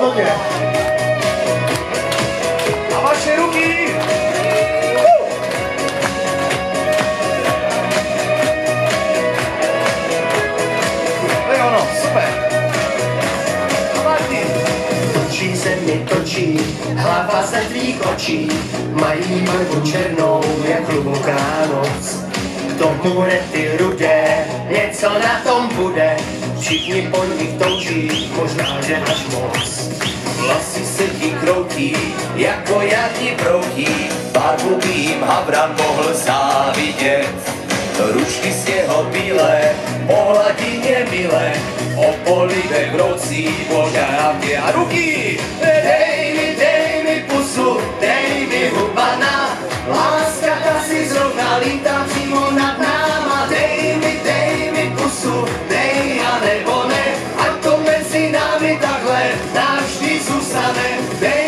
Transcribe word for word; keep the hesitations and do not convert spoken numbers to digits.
pohodě. A vaše ruky. To je ono, super. A Martin. Točí se mi točí, hlava ze tvých očí, mají barvu černou jak hluboká noc. K tomu rety rudé, něco na tom bude, všichni po nich touží, možná že až moc. Vlasy se ti kroutí, jako jarní proutí, barvu by jim havran mohl závidět. Ručky z jeho bílé, po hladině milé, o polivech vrocí, požádám tě a ruky! Dej mi, dej mi pusu, dej mi hubana, láska ta si zrovna lítá přímo nad náma. Dej mi, dej mi pusu, dej a nebo ne, ať to mezi námi takhle navždy zůstane. Dej